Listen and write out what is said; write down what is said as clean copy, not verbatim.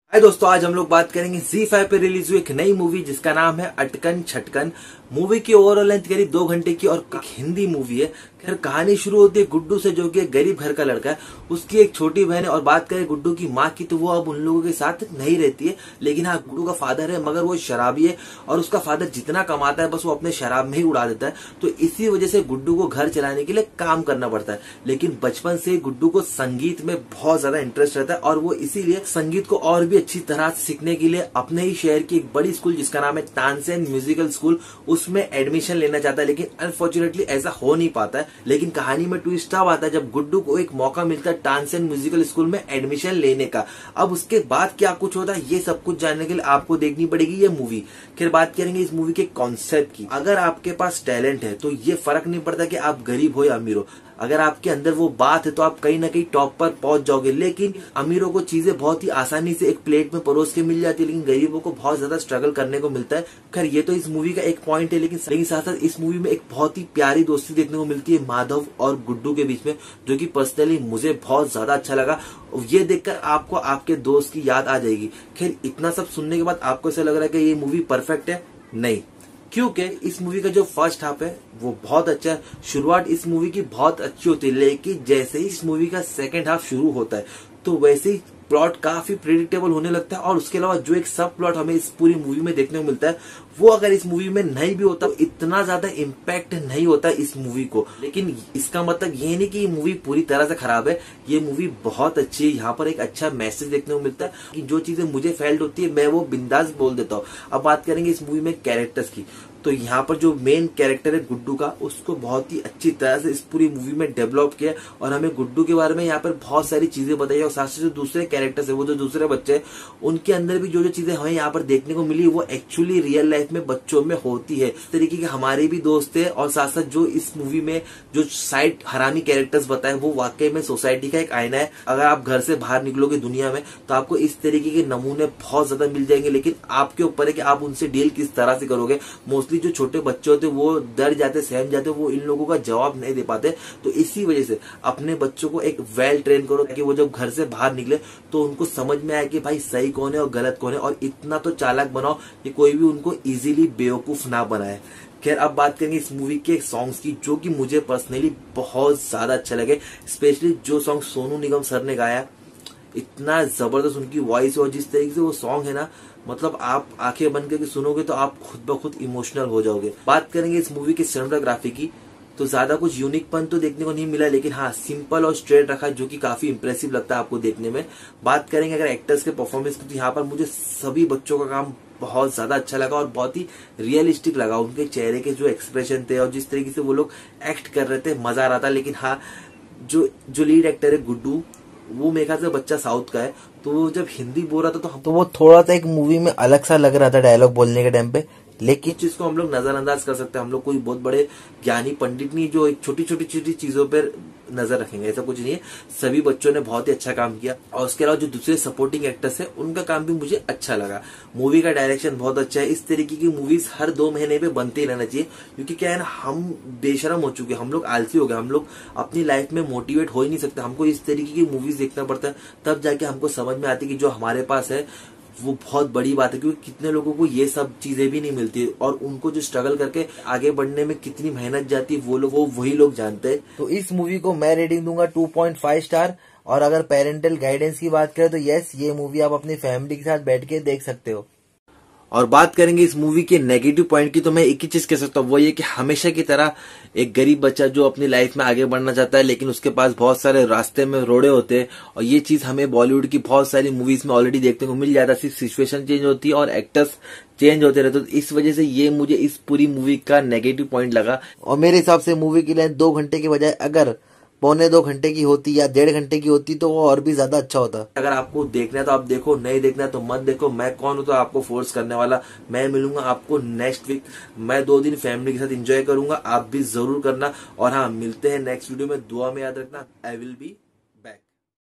हाय दोस्तों, आज हम लोग बात करेंगे ZEE5 पे रिलीज हुई एक नई मूवी जिसका नाम है अटकन छटकन। मूवी की ओवरऑल लेंथ करीब 2 घंटे की और एक हिंदी मूवी है। खैर, कहानी शुरू होती है गुड्डू से, जो कि एक गरीब घर का लड़का है। उसकी एक छोटी बहन है और बात करें गुड्डू की माँ की तो वो अब उन लोगों के साथ नहीं रहती है। लेकिन हाँ, गुड्डू का फादर है मगर वो शराबी है और उसका फादर जितना कमाता है बस वो अपने शराब में ही उड़ा देता है। तो इसी वजह से गुड्डू को घर चलाने के लिए काम करना पड़ता है। लेकिन बचपन से गुड्डू को संगीत में बहुत ज्यादा इंटरेस्ट रहता है और वो इसीलिए संगीत को और भी अच्छी तरह से सीखने के लिए अपने ही शहर की एक बड़ी स्कूल जिसका नाम है तानसेन म्यूजिकल स्कूल, उसमें एडमिशन लेना चाहता है। लेकिन अनफॉर्चुनेटली ऐसा हो नहीं पाता है। लेकिन कहानी में ट्विस्ट तब आता है जब गुड्डू को एक मौका मिलता है तानसेन म्यूजिकल स्कूल में एडमिशन लेने का। अब उसके बाद क्या कुछ होता है ये सब कुछ जानने के लिए आपको देखनी पड़ेगी ये मूवी। फिर बात करेंगे इस मूवी के कॉन्सेप्ट की। अगर आपके पास टैलेंट है तो ये फर्क नहीं पड़ता कि आप गरीब हो या अमीर हो। अगर आपके अंदर वो बात है तो आप कहीं ना कहीं टॉप पर पहुंच जाओगे। लेकिन अमीरों को चीजें बहुत ही आसानी से एक प्लेट में परोस के मिल जाती है, लेकिन गरीबों को बहुत ज्यादा स्ट्रगल करने को मिलता है। खैर, ये तो इस मूवी का एक पॉइंट है, लेकिन साथ साथ इस मूवी में एक बहुत ही प्यारी दोस्ती देखने को मिलती है माधव और गुड्डू के बीच में, जो कि पर्सनली मुझे बहुत ज्यादा अच्छा लगा। ये देखकर आपको आपके दोस्त की याद आ जाएगी। खैर, इतना सब सुनने के बाद आपको ऐसा लग रहा है कि ये मूवी परफेक्ट है? नहीं, क्योंकि इस मूवी का जो फर्स्ट हाफ है वो बहुत अच्छा है। शुरुआत इस मूवी की बहुत अच्छी होती है, लेकिन जैसे ही इस मूवी का सेकंड हाफ शुरू होता है तो वैसे ही प्लॉट काफी प्रेडिक्टेबल होने लगता है। और उसके अलावा जो एक सब प्लॉट हमें इस पूरी मूवी में देखने को मिलता है वो अगर इस मूवी में नहीं भी होता तो इतना ज्यादा इम्पैक्ट नहीं होता इस मूवी को। लेकिन इसका मतलब ये नहीं कि ये मूवी पूरी तरह से खराब है। ये मूवी बहुत अच्छी है। यहाँ पर एक अच्छा मैसेज देखने को मिलता है कि जो चीजें मुझे फेल्ट होती है मैं वो बिंदास बोल देता हूँ। अब बात करेंगे इस मूवी में कैरेक्टर्स की, तो यहाँ पर जो मेन कैरेक्टर है गुड्डू का, उसको बहुत ही अच्छी तरह से इस पूरी मूवी में डेवलप किया और हमें गुड्डू के बारे में यहाँ पर बहुत सारी चीजें बताई। और साथ साथ जो दूसरे कैरेक्टर्स है, वो जो दूसरे बच्चे हैं, उनके अंदर भी जो जो चीजें हमें यहाँ पर देखने को मिली वो एक्चुअली रियल लाइफ में बच्चों में होती है। इस तरीके के हमारे भी दोस्त है। और साथ साथ जो इस मूवी में जो साइड हरामी कैरेक्टर्स बताए वो वाकई में सोसाइटी का एक आईना है। अगर आप घर से बाहर निकलोगे दुनिया में तो आपको इस तरीके के नमूने बहुत ज्यादा मिल जाएंगे, लेकिन आपके ऊपर है कि आप उनसे डील किस तरह से करोगे। मोस्टली जो छोटे बच्चे होते वो डर जाते, सहम जाते, वो इन लोगों का जवाब नहीं दे पाते। तो इसी वजह से अपने बच्चों को एक वेल ट्रेन करो ताकि वो जब घर से बाहर निकले तो उनको समझ में आए कि भाई सही कौन है और गलत कौन है। और इतना तो चालाक बनाओ कि कोई भी उनको इजीली बेवकूफ ना बनाए। खैर, अब बात करेंगे इस मूवी के सॉन्ग्स की, जो कि मुझे पर्सनली बहुत ज्यादा अच्छा लगे। स्पेशली जो सॉन्ग सोनू निगम सर ने गाया, इतना जबरदस्त उनकी वॉइस और जिस तरीके से वो सॉन्ग है ना, मतलब आप आंखें बंद करके सुनोगे तो आप खुद ब खुद इमोशनल हो जाओगे। बात करेंगे इस मूवी की सिनेमेटोग्राफी की, तो ज्यादा कुछ यूनिकपन तो देखने को नहीं मिला, लेकिन हाँ सिंपल और स्ट्रेट रखा, जो कि काफी इंप्रेसिव लगता है आपको देखने में। बात करेंगे अगर एक्टर्स के परफॉर्मेंस की, तो यहाँ पर मुझे सभी बच्चों का काम बहुत ज्यादा अच्छा लगा और बहुत ही रियलिस्टिक लगा। उनके चेहरे के जो एक्सप्रेशन थे और जिस तरीके से वो लोग एक्ट कर रहे थे, मजा आ रहा था। लेकिन हाँ, जो लीड एक्टर है गुड्डू, वो मेरे ख्याल से बच्चा साउथ का है, तो वो जब हिंदी बोल रहा था तो वो थोड़ा सा एक मूवी में अलग सा लग रहा था डायलॉग बोलने के टाइम पे। लेकिन चीज को हम लोग नजरअंदाज कर सकते हैं। हम लोग कोई बहुत बड़े ज्ञानी पंडित नहीं जो एक छोटी छोटी चीजों पर नजर रखेंगे, ऐसा कुछ नहीं है। सभी बच्चों ने बहुत ही अच्छा काम किया। और उसके अलावा जो दूसरे सपोर्टिंग एक्टर्स है उनका काम भी मुझे अच्छा लगा। मूवी का डायरेक्शन बहुत अच्छा है। इस तरीके की मूवीज हर 2 महीने पे बनते ही रहना चाहिए, क्योंकि क्या है ना, हम बेशरम हो चुके हैं, हम लोग आलसी हो गए, हम लोग अपनी लाइफ में मोटिवेट हो ही नहीं सकते। हमको इस तरीके की मूवीज देखना पड़ता है, तब जाके हमको समझ में आती है कि जो हमारे पास है वो बहुत बड़ी बात है। क्योंकि कितने लोगों को ये सब चीजें भी नहीं मिलती और उनको जो स्ट्रगल करके आगे बढ़ने में कितनी मेहनत जाती है वो वही लोग जानते हैं। तो इस मूवी को मैं रेटिंग दूंगा 2.5 स्टार। और अगर पेरेंटल गाइडेंस की बात करें तो यस, ये मूवी आप अपनी फैमिली के साथ बैठ के देख सकते हो। और बात करेंगे इस मूवी के नेगेटिव पॉइंट की, तो मैं एक ही चीज कह सकता हूँ, वो ये कि हमेशा की तरह एक गरीब बच्चा जो अपनी लाइफ में आगे बढ़ना चाहता है, लेकिन उसके पास बहुत सारे रास्ते में रोड़े होते हैं। और ये चीज हमें बॉलीवुड की बहुत सारी मूवीज में ऑलरेडी देखने को मिल जाता है। सिर्फ सिचुएशन चेंज होती है और एक्टर्स चेंज होते रहते, तो इस वजह से ये मुझे इस पूरी मूवी का नेगेटिव पॉइंट लगा। और मेरे हिसाब से मूवी की लेंथ 2 घंटे के बजाय अगर 1.25-2 घंटे की होती या 1.5 घंटे की होती तो वो और भी ज्यादा अच्छा होता। अगर आपको देखना है तो आप देखो, नहीं देखना है तो मत देखो। मैं कौन हूं तो आपको फोर्स करने वाला। मैं मिलूंगा आपको नेक्स्ट वीक। मैं 2 दिन फैमिली के साथ एंजॉय करूंगा, आप भी जरूर करना। और हाँ, मिलते हैं नेक्स्ट वीडियो में। दुआ में याद रखना, आई विल बी